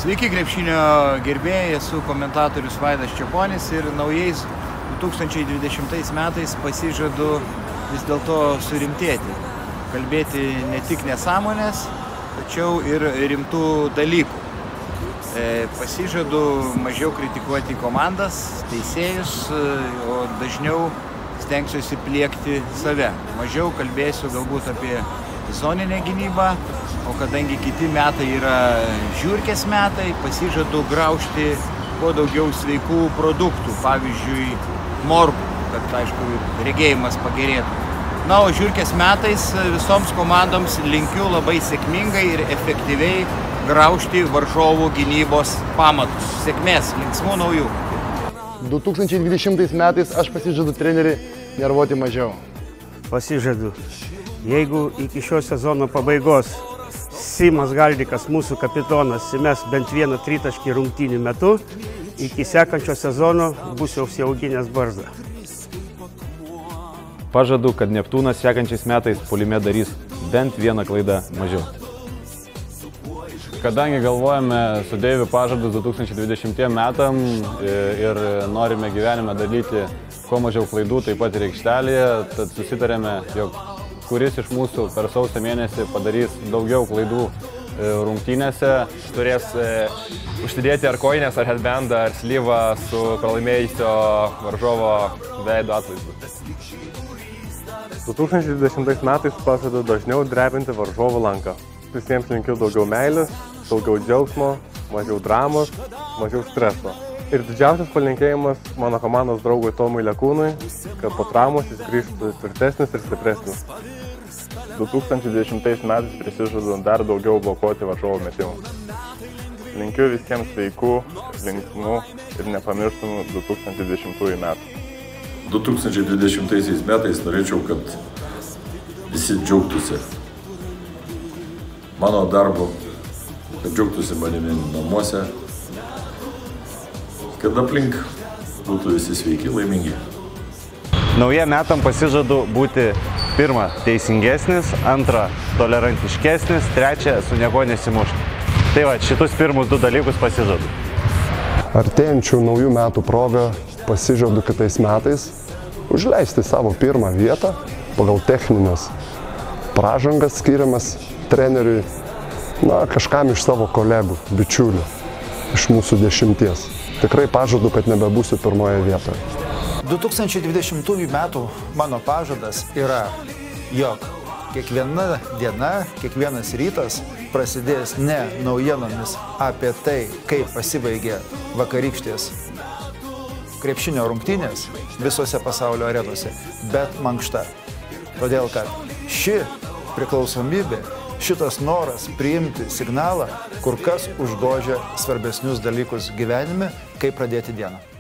Sveiki krepšinio gerbėjai, esu komentatorius Vaidas Čeponis ir naujais 2020 metais pasižadu vis dėlto surimtėti, kalbėti ne tik nesąmonės, tačiau ir rimtų dalykų. Pasižadu mažiau kritikuoti komandas, teisėjus, o dažniau stengsiuosi pliekti save. Mažiau kalbėsiu galbūt apie zoninę gynybą, o kadangi kiti metai yra žiurkės metai, pasižadu graužti kuo daugiau sveikų produktų, pavyzdžiui, morkų, kad, aišku, regėjimas pagerėtų. Na, o žiurkės metais visoms komandoms linkiu labai sėkmingai ir efektyviai graužti varžovų gynybos pamatus. Sėkmės, linksmų naujų. 2020 metais aš pasižadu treneriui nervuoti mažiau. Pasižadu, jeigu iki šio sezono pabaigos Simas Galdikas, mūsų kapitonas, įmes bent vieną tritaškį rungtynių metu, iki sekančio sezono būsiu užsiauginęs barzdą. Pažadu, kad Neptūnas sekančiais metais puolime darys bent vieną klaidą mažiau. Kadangi galvojame su Deiviu pažadus 2020 metam ir norime gyvenime daryti kuo mažiau klaidų, taip pat ir aikštelėje, tad susitarėme, jog kuris iš mūsų per sausio mėnesį padarys daugiau klaidų rungtynėse. Turės užsidėti ar kojinės, ar headbandą, ar slyvą su pralaimėjusio varžovo veido atvaizdu. 2020 metais pažadu dažniau drebinti varžovų lanką. Visiems linkiu daugiau meilės, daugiau džiaugsmo, mažiau dramos, mažiau streso. Ir didžiausias palinkėjimas mano komandos draugui Tomui Lekūnui, kad po traumos jis grįžtų tvirtesnis ir stipresnis. 2020 metais prisižadu dar daugiau blokuoti varžovų metimų. Linkiu visiems sveikų, linksmų ir nepamirštamų 2020 metų. 2020 metais norėčiau, kad visi džiaugtųsi mano darbu, kad džiaugtųsi manimi namuose, kad aplink būtų visi sveiki, laimingi. Nauja metam pasižadu būti pirma teisingesnis, antra tolerantiškesnis, trečia su nieko nesimušti. Tai va, šitus pirmus du dalykus pasižadu. Artėjančių naujų metų proga pasižadu kitais metais užleisti savo pirmą vietą pagal techninės pražangas skiriamas treneriui, kažkam iš savo kolegų, bičiulių, iš mūsų 10. Tikrai pažadu, kad nebebūsiu pirmoje vietoje. 2020 metų mano pažadas yra, jog kiekviena diena, kiekvienas rytas prasidės ne naujienomis apie tai, kaip pasibaigė vakarykštės krepšinio rungtynės visose pasaulio arenose, bet mankšta. Todėl, kad ši priklausomybė, šitas noras priimti signalą kur kas užgožia svarbesnius dalykus gyvenime, kaip pradėti dieną.